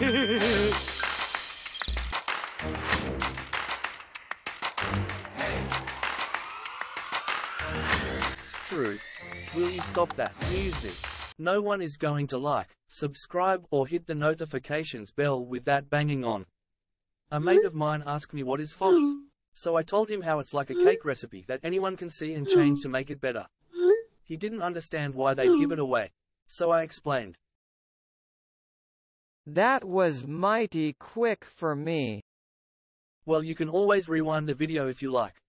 Screw. Will you stop that music? No one is going to like, subscribe or hit the notifications bell with that banging on. A mate of mine asked me what is FOSS. So I told him how it's like a cake recipe that anyone can see and change to make it better. He didn't understand why they'd give it away. So I explained. That was mighty quick for me. Well, you can always rewind the video if you like.